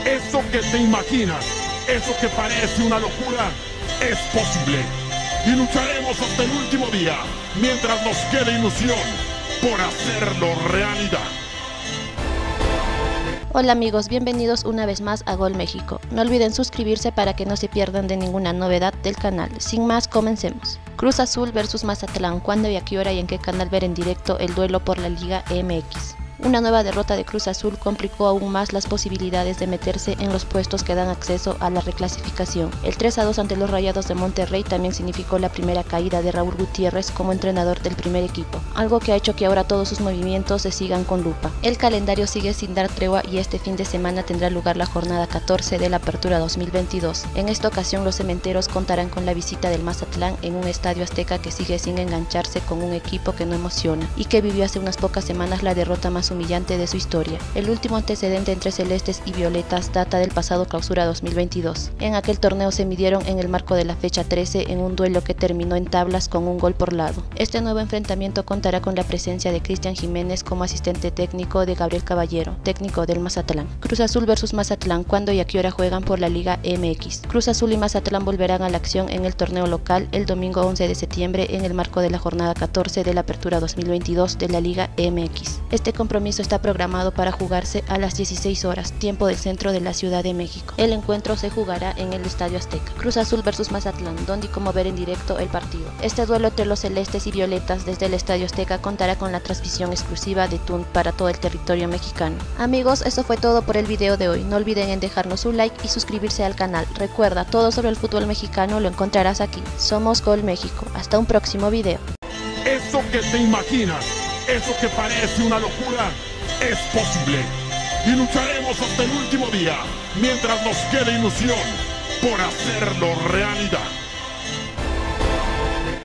Eso que te imaginas, eso que parece una locura, es posible. Y lucharemos hasta el último día, mientras nos quede ilusión, por hacerlo realidad. Hola amigos, bienvenidos una vez más a Gol México. No olviden suscribirse para que no se pierdan de ninguna novedad del canal. Sin más, comencemos. Cruz Azul versus Mazatlán. ¿Cuándo y a qué hora y en qué canal ver en directo el duelo por la Liga MX? Una nueva derrota de Cruz Azul complicó aún más las posibilidades de meterse en los puestos que dan acceso a la reclasificación. El 3-2 ante los Rayados de Monterrey también significó la primera caída de Raúl Gutiérrez como entrenador del primer equipo, algo que ha hecho que ahora todos sus movimientos se sigan con lupa. El calendario sigue sin dar tregua y este fin de semana tendrá lugar la jornada 14 de la Apertura 2022. En esta ocasión los cementeros contarán con la visita del Mazatlán en un estadio azteca que sigue sin engancharse con un equipo que no emociona y que vivió hace unas pocas semanas la derrota más humillante de su historia. El último antecedente entre celestes y violetas data del pasado Clausura 2022. En aquel torneo se midieron en el marco de la fecha 13 en un duelo que terminó en tablas con un gol por lado. Este nuevo enfrentamiento contará con la presencia de Cristian Jiménez como asistente técnico, de Gabriel Caballero, técnico del Mazatlán. Cruz Azul versus Mazatlán. ¿Cuándo y a qué hora juegan por la Liga MX? Cruz Azul y Mazatlán volverán a la acción en el torneo local el domingo 11 de septiembre en el marco de la jornada 14 de la Apertura 2022 de la Liga MX. Este compromiso está programado para jugarse a las 16 horas, tiempo del centro de la Ciudad de México. El encuentro se jugará en el Estadio Azteca. Cruz Azul versus Mazatlán. ¿Dónde y cómo ver en directo el partido? Este duelo entre los celestes y violetas desde el Estadio Azteca contará con la transmisión exclusiva de TUN para todo el territorio mexicano. Amigos, eso fue todo por el video de hoy. No olviden en dejarnos un like y suscribirse al canal. Recuerda, todo sobre el fútbol mexicano lo encontrarás aquí. Somos Gol México. Hasta un próximo video. Eso que te imaginas, eso que parece una locura, es posible. Y lucharemos hasta el último día, mientras nos quede ilusión, por hacerlo realidad.